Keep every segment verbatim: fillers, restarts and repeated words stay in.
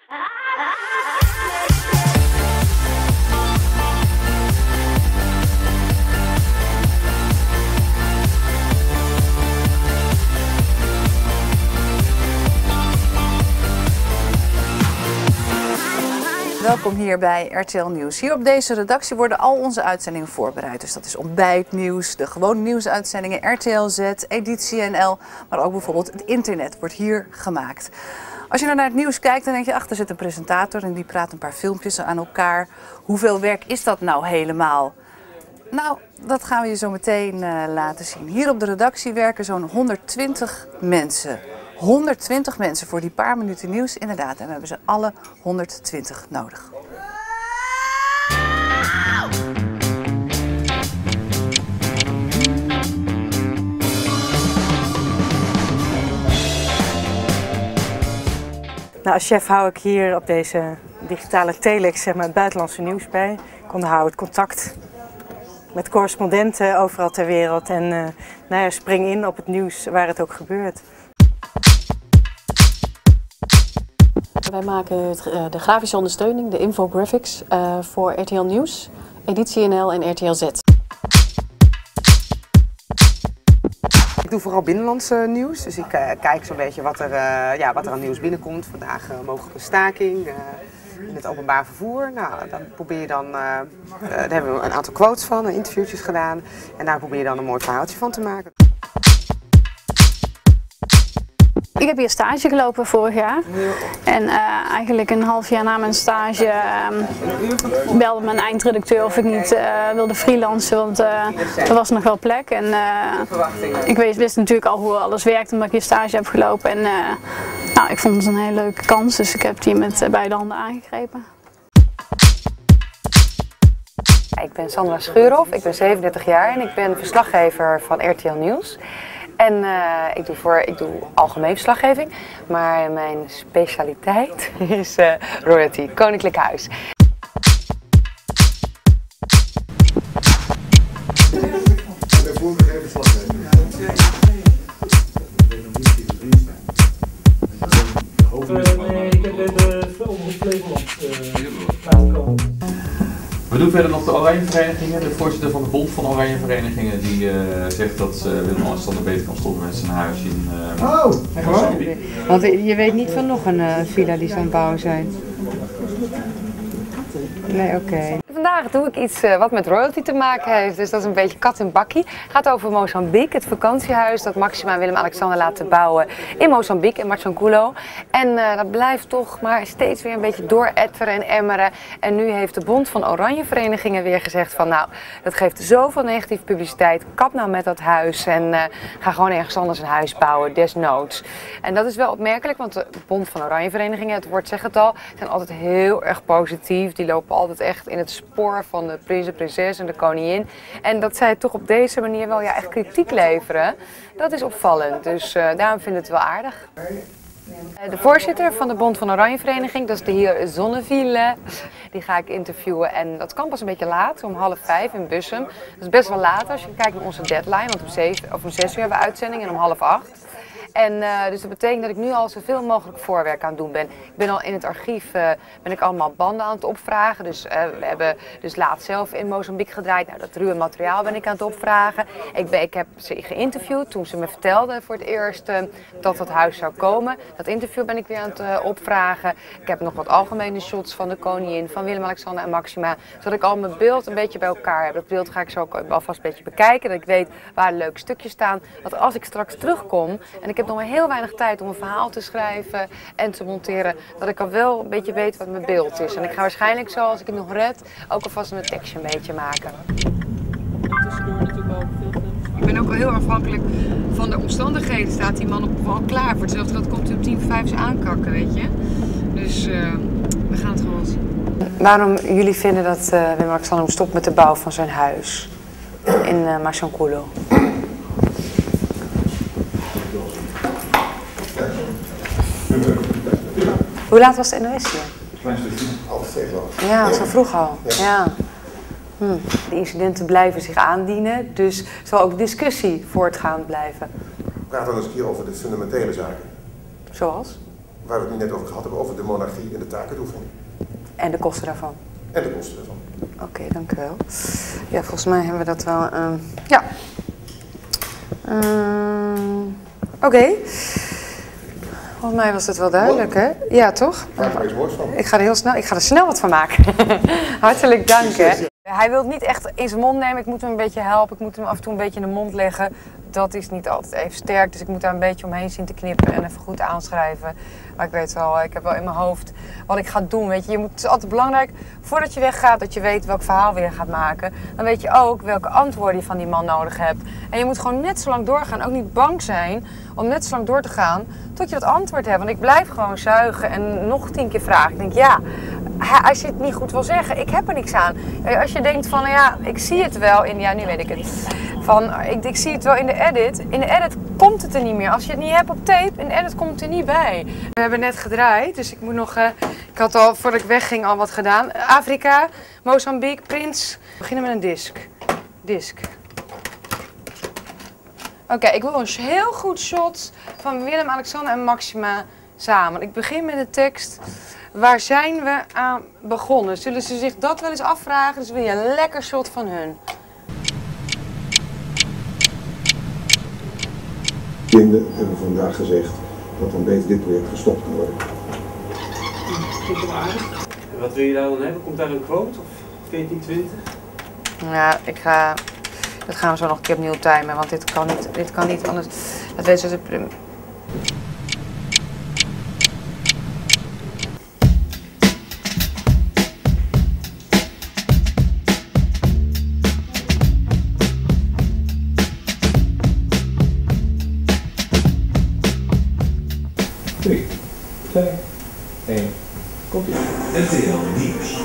Welkom hier bij R T L Nieuws. Hier op deze redactie worden al onze uitzendingen voorbereid. Dus dat is ontbijtnieuws, de gewone nieuwsuitzendingen, R T L Z, Editie N L, maar ook bijvoorbeeld het internet wordt hier gemaakt. Als je nou naar het nieuws kijkt, dan denk je, ach, er zit een presentator en die praat een paar filmpjes aan elkaar. Hoeveel werk is dat nou helemaal? Nou, dat gaan we je zo meteen uh, laten zien. Hier op de redactie werken zo'n honderdtwintig mensen. honderdtwintig mensen voor die paar minuten nieuws, inderdaad. En we hebben ze alle honderdtwintig nodig. Nou, als chef hou ik hier op deze digitale telex zeg maar, het buitenlandse nieuws bij. Ik onderhoud het contact met correspondenten overal ter wereld. En uh, nou ja, spring in op het nieuws waar het ook gebeurt. Wij maken het, uh, de grafische ondersteuning, de infographics, uh, voor R T L Nieuws, Editie N L en R T L Z. Ik doe vooral binnenlands uh, nieuws, dus ik uh, kijk zo'n beetje wat er, uh, ja, wat er aan nieuws binnenkomt. Vandaag uh, mogelijke staking uh, in het openbaar vervoer. Nou, dan probeer je dan, uh, uh, daar hebben we een aantal quotes van, interviewtjes gedaan. En daar probeer je dan een mooi verhaaltje van te maken. Ik heb hier stage gelopen vorig jaar en uh, eigenlijk een half jaar na mijn stage uh, belde mijn eindredacteur of ik niet uh, wilde freelancen, want uh, er was nog wel plek. En uh, ik wist, wist natuurlijk al hoe alles werkt omdat ik hier stage heb gelopen en uh, nou, ik vond het een hele leuke kans, dus ik heb die met uh, beide handen aangegrepen. Ik ben Sandra Schuurhoff, ik ben zevenendertig jaar en ik ben verslaggever van R T L Nieuws. En uh, ik, doe voor, ik doe algemeen verslaggeving, maar mijn specialiteit is uh, royalty, Koninklijk Huis. Nee, ik heb de Omroep Flevoland laten komen. We doen verder nog de Oranje Verenigingen. De voorzitter van de Bond van Oranje Verenigingen die uh, zegt dat uh, Willem-Alexander beter kan stoppen met zijn huis in uh, Oh, echt waar? Want je weet niet van nog een uh, villa die ze aan het bouwen zijn. Nee, oké. Okay. Vandaag doe ik iets uh, wat met royalty te maken heeft, dus dat is een beetje kat en bakkie. Het gaat over Mozambique, het vakantiehuis dat Maxima en Willem-Alexander laten bouwen in Mozambique, in Machankulo. En uh, dat blijft toch maar steeds weer een beetje dooretteren en emmeren. En nu heeft de Bond van Oranje Verenigingen weer gezegd van nou, dat geeft zoveel negatieve publiciteit, kap nou met dat huis en uh, ga gewoon ergens anders een huis bouwen, desnoods. En dat is wel opmerkelijk, want de Bond van Oranje Verenigingen, het woord zegt het al, zijn altijd heel erg positief. Die lopen altijd echt in het spoor van de prins en prinses en de koningin. En dat zij toch op deze manier wel ja, echt kritiek leveren, dat is opvallend. Dus uh, daarom vind ik het wel aardig. De voorzitter van de Bond van Oranje Vereniging, dat is de heer Zonneville, die ga ik interviewen. En dat kan pas een beetje laat, om half vijf in Bussum. Dat is best wel laat als je kijkt naar onze deadline, want om, zeven, of om zes uur hebben we uitzending en om half acht. En uh, dus dat betekent dat ik nu al zoveel mogelijk voorwerk aan het doen ben. Ik ben al in het archief, uh, ben ik allemaal banden aan het opvragen. Dus uh, we hebben dus laatst zelf in Mozambique gedraaid. Nou, dat ruwe materiaal ben ik aan het opvragen. Ik, ben, ik heb ze geïnterviewd toen ze me vertelden voor het eerst uh, dat dat huis zou komen. Dat interview ben ik weer aan het uh, opvragen. Ik heb nog wat algemene shots van de koningin, van Willem-Alexander en Maxima. Zodat ik al mijn beeld een beetje bij elkaar heb. Dat beeld ga ik zo ook alvast een beetje bekijken. Dat ik weet waar leuke stukjes staan. Dat als ik straks terugkom en ik heb nog maar heel weinig tijd om een verhaal te schrijven en te monteren, dat ik al wel een beetje weet wat mijn beeld is. En ik ga waarschijnlijk zo, als ik het nog red, ook alvast een tekstje een beetje maken. Ik ben ook wel heel afhankelijk van de omstandigheden. Staat die man op al klaar voor hetzelfde, dat komt hij op tien voor vijf aankakken, weet je. Dus uh, we gaan het gewoon zien. Waarom jullie vinden dat uh, Willem-Alexander moet stoppen met de bouw van zijn huis in uh, Machankulo? Hoe laat was de N O S hier? Half zeven. Ja, zo vroeg al. Ja. Ja. Hm. De incidenten blijven zich aandienen, dus zal ook discussie voortgaand blijven. We praten dan eens een keer over de fundamentele zaken. Zoals? waar we het nu net over gehad hebben, over de monarchie en de takendoening. En de kosten daarvan? En de kosten daarvan. Oké, okay, dank u wel. Ja, volgens mij hebben we dat wel... Uh, ja. Uh, Oké. Okay. Volgens mij was het wel duidelijk, hè? Ja, toch? Maak er iets moois van. Ik ga er heel snel, ik ga er snel wat van maken. Hartelijk dank, hè. Hij wil het niet echt in zijn mond nemen. Ik moet hem een beetje helpen. Ik moet hem af en toe een beetje in de mond leggen. Dat is niet altijd even sterk. Dus ik moet daar een beetje omheen zien te knippen en even goed aanschrijven. Maar ik weet wel, ik heb wel in mijn hoofd wat ik ga doen. Weet je, je moet, het is altijd belangrijk, voordat je weggaat, dat je weet welk verhaal weer gaat maken. Dan weet je ook welke antwoorden je van die man nodig hebt. En je moet gewoon net zo lang doorgaan. Ook niet bang zijn om net zo lang door te gaan tot je dat antwoord hebt. Want ik blijf gewoon zuigen en nog tien keer vragen. Ik denk, ja, als je het niet goed wil zeggen, ik heb er niks aan. Als je denkt van, ja, ik zie het wel in, ja, nu weet ik het. Van, ik, ik zie het wel in de edit. In de edit komt het er niet meer. Als je het niet hebt op tape, in de edit komt het er niet bij. We hebben net gedraaid, dus ik moet nog... Uh, ik had al, voordat ik wegging, al wat gedaan. Afrika, Mozambique, Prins. We beginnen met een disc. Disc. Oké, okay, ik wil een heel goed shot van Willem, Alexander en Maxima samen. Ik begin met de tekst. Waar zijn we aan begonnen? Zullen ze zich dat wel eens afvragen? Dus wil je een lekker shot van hun. Vinden hebben we vandaag gezegd dat dan beter dit project gestopt kan worden. En wat wil je daar dan hebben? Komt daar een quote of veertien twintig? Ja, ik ga... Dat gaan we zo nog een keer opnieuw timen, want dit kan niet, dit kan niet anders. Dat weet ze... drie, twee, één, komt-ie. R T L Nieuws.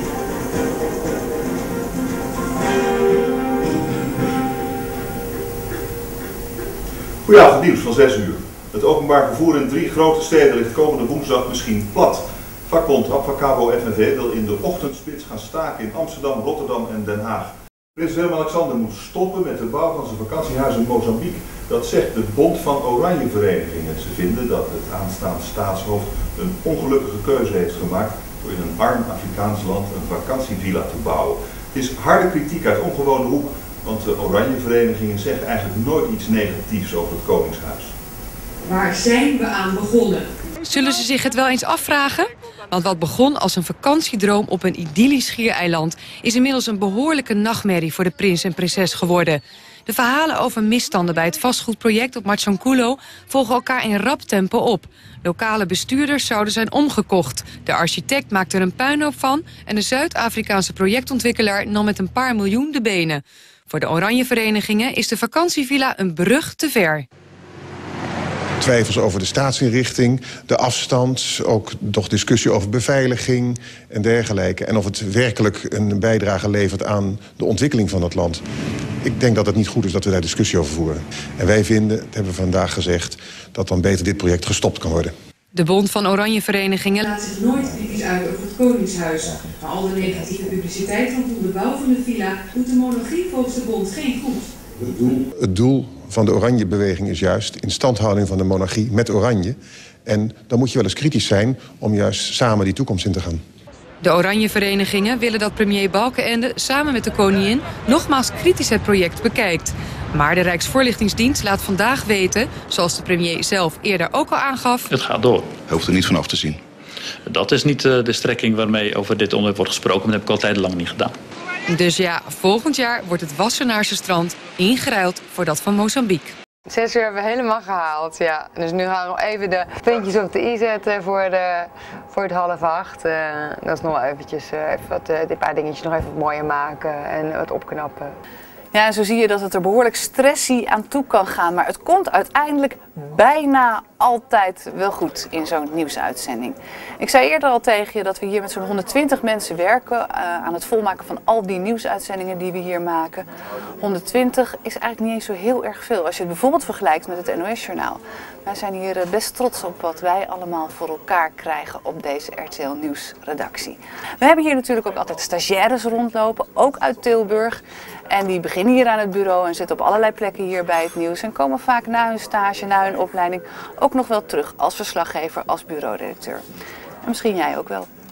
Goedenavond, nieuws van zes uur. Het openbaar vervoer in drie grote steden ligt komende woensdag misschien plat. Vakbond Abfacabo F N V wil in de ochtendspits gaan staken in Amsterdam, Rotterdam en Den Haag. Prins Willem-Alexander moet stoppen met de bouw van zijn vakantiehuis in Mozambique. Dat zegt de Bond van Oranje Verenigingen. Ze vinden dat het aanstaande staatshoofd een ongelukkige keuze heeft gemaakt door in een arm Afrikaans land een vakantievilla te bouwen. Het is harde kritiek uit ongewone hoek, want de Oranje Verenigingen zeggen eigenlijk nooit iets negatiefs over het Koningshuis. Waar zijn we aan begonnen? Zullen ze zich het wel eens afvragen? Want wat begon als een vakantiedroom op een idyllisch schiereiland is inmiddels een behoorlijke nachtmerrie voor de prins en prinses geworden. De verhalen over misstanden bij het vastgoedproject op Matsankulo volgen elkaar in rap tempo op. Lokale bestuurders zouden zijn omgekocht. De architect maakte er een puinhoop van en de Zuid-Afrikaanse projectontwikkelaar nam met een paar miljoen de benen. Voor de Oranje Verenigingen is de vakantievilla een brug te ver. Twijfels over de staatsinrichting, de afstand, ook nog discussie over beveiliging en dergelijke. En of het werkelijk een bijdrage levert aan de ontwikkeling van het land. Ik denk dat het niet goed is dat we daar discussie over voeren. En wij vinden, dat hebben we vandaag gezegd, dat dan beter dit project gestopt kan worden. De Bond van Oranje Verenigingen laat zich nooit kritisch uit over het Koningshuis. Maar al de negatieve publiciteit rondom de bouw van de villa doet de monarchie volgens de Bond geen goed. Het doel, het doel van de Oranje Beweging is juist instandhouding van de monarchie met Oranje. En dan moet je wel eens kritisch zijn om juist samen die toekomst in te gaan. De Oranje Verenigingen willen dat premier Balkenende samen met de koningin nogmaals kritisch het project bekijkt. Maar de Rijksvoorlichtingsdienst laat vandaag weten, zoals de premier zelf eerder ook al aangaf, het gaat door. Hij hoeft er niet vanaf te zien. Dat is niet de strekking waarmee over dit onderwerp wordt gesproken. Dat heb ik al tijdenlang niet gedaan. Dus ja, volgend jaar wordt het Wassenaarse strand ingeruild voor dat van Mozambique. Zes uur hebben we helemaal gehaald, ja. Dus nu gaan we nog even de puntjes op de i zetten voor, de, voor het half acht. Uh, dat is nog wel eventjes, uh, even wat, uh, dit paar dingetjes nog even wat mooier maken en wat opknappen. Ja, en zo zie je dat het er behoorlijk stressy aan toe kan gaan. Maar het komt uiteindelijk bijna altijd wel goed in zo'n nieuwsuitzending. Ik zei eerder al tegen je dat we hier met zo'n honderdtwintig mensen werken uh, aan het volmaken van al die nieuwsuitzendingen die we hier maken. honderdtwintig is eigenlijk niet eens zo heel erg veel. Als je het bijvoorbeeld vergelijkt met het N O S-journaal. Wij zijn hier best trots op wat wij allemaal voor elkaar krijgen op deze R T L Nieuws-redactie. We hebben hier natuurlijk ook altijd stagiaires rondlopen, ook uit Tilburg. En die beginnen hier aan het bureau en zitten op allerlei plekken hier bij het nieuws. En komen vaak na hun stage, na hun opleiding, ook ook nog wel terug als verslaggever, als bureauredacteur. En misschien jij ook wel.